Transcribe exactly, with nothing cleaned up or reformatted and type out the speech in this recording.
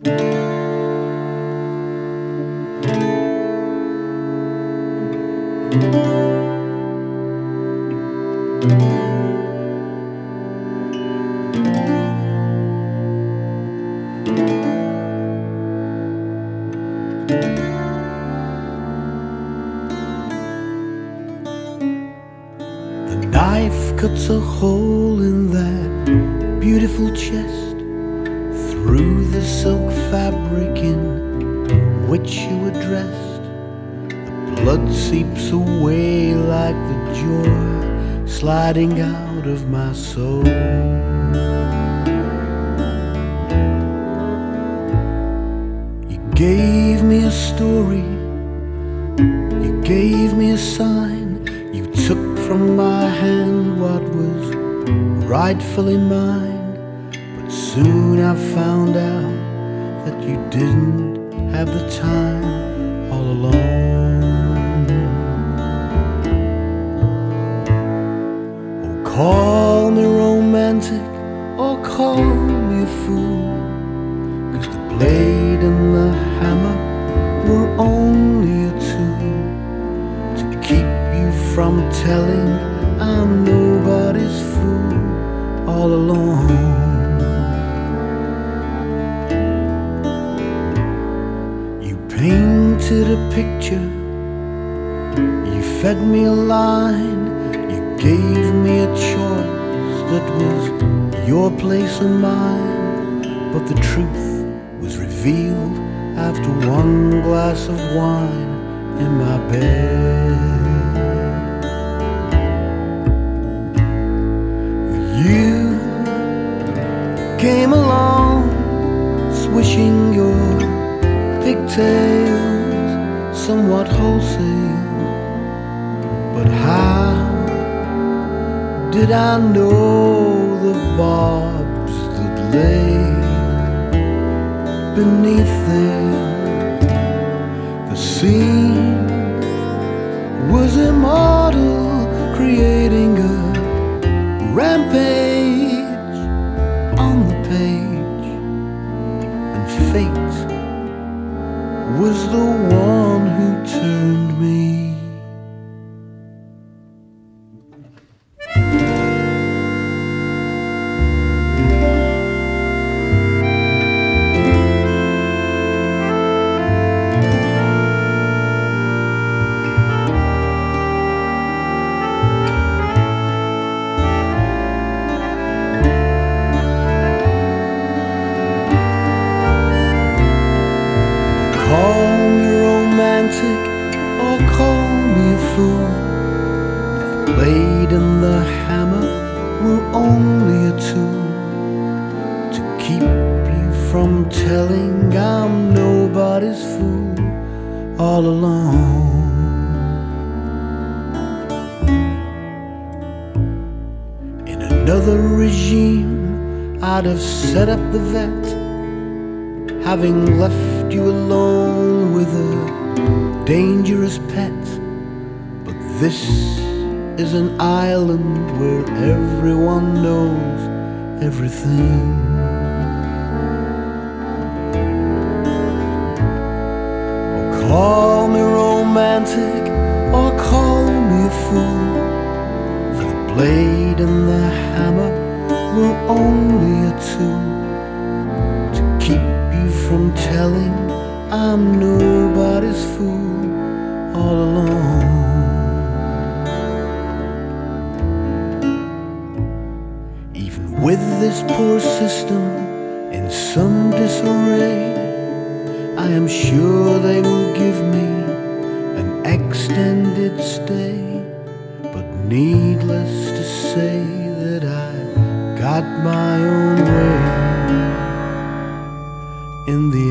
Cuts a hole in that beautiful chest through the silk fabric in which you were dressed. The blood seeps away like the joy sliding out of my soul. You gave me a story, you gave me a sign, you took from my hand what was rightfully mine. But soon I found out that you didn't have the time all alone. Oh, call me romantic or call me a fool, 'cause the blade and the hammer were only a tool to keep you from telling I'm nobody's fool all alone. You painted a picture, you fed me a line, you gave me a choice that was your place and mine. But the truth was revealed after one glass of wine in my bed. You came along, swishing your pigtails somewhat wholesale. But how did I know the barbs that lay beneath them? The scene was immortal, creating a rampage on the page, and fate was the one who turned me. I'd have set up the vet, having left you alone with a dangerous pet. But this is an island where everyone knows everything. Oh, call me romantic or call me a fool, for the blade and the hammer were only a tool to keep you from telling I'm nobody's fool all alone. Even with this poor system in some disarray, I am sure they will give me an extended stay. But needless to say that I got my own way in the